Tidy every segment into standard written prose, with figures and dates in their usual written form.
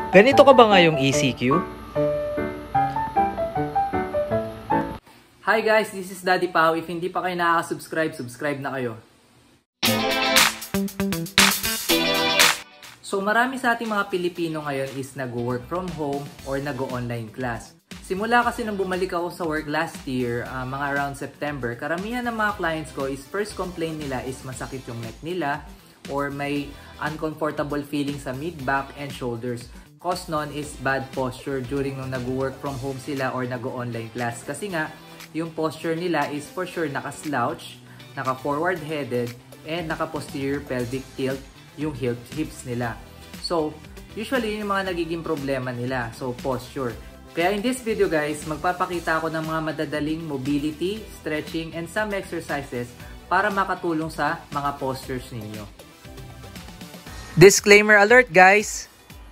Ganito ka ba ngayong ECQ? Hi guys, this is Daddy Pao. If hindi pa kayo nakaka-subscribe, subscribe na kayo. So marami sa ating mga Pilipino ngayon is nag-work from home or nag-online class. Simula kasi nung bumalik ako sa work last year, mga around September, karamihan ng mga clients ko is first complaint nila is masakit yung neck nila or may uncomfortable feeling sa mid, back, and shoulders. Cause nun is bad posture during nung nag-work from home sila or nag-online class. Kasi nga, yung posture nila is for sure naka-slouch, naka-forward headed, and naka-posterior pelvic tilt yung hips nila. So, usually yung mga nagiging problema nila. So, posture. Kaya in this video guys, magpapakita ako ng mga madadaling mobility, stretching, and some exercises para makatulong sa mga postures ninyo. Disclaimer alert guys!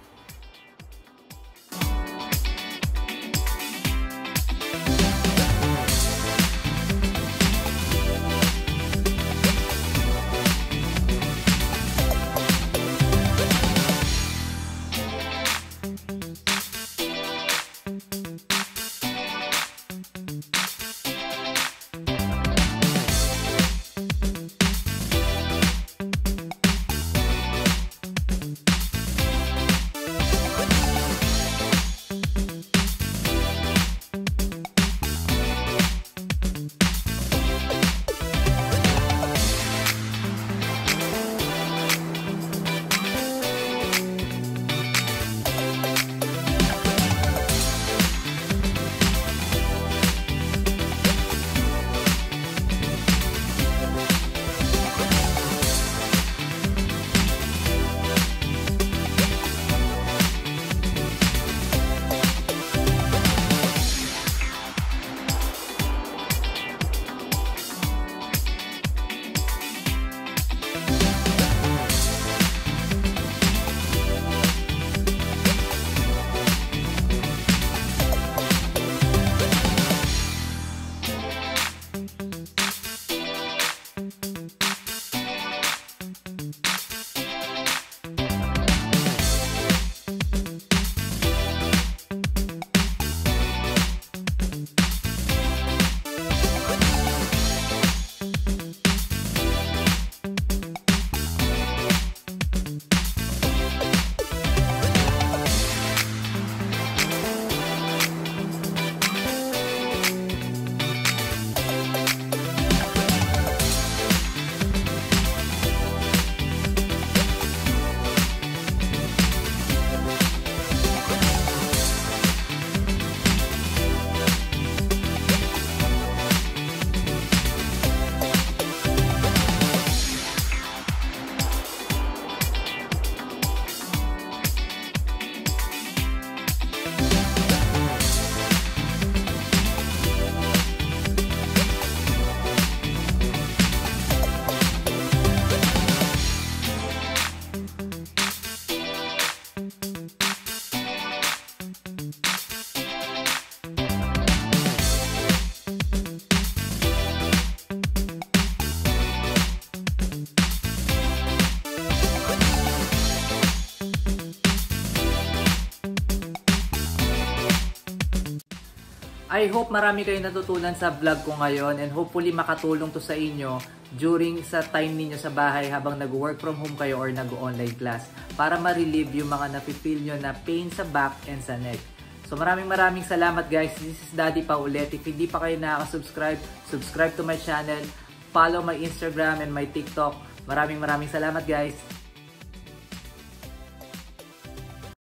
I hope marami kayong natutunan sa vlog ko ngayon and hopefully makatulong to sa inyo during sa time ninyo sa bahay habang nag-work from home kayo or nag-online class para ma-relieve yung mga nafe-feel nyo na pain sa back and sa neck. So maraming salamat guys. This is Daddy Pa ulit. If hindi pa kayo nakaka-subscribe, subscribe to my channel, follow my Instagram and my TikTok. Maraming salamat guys.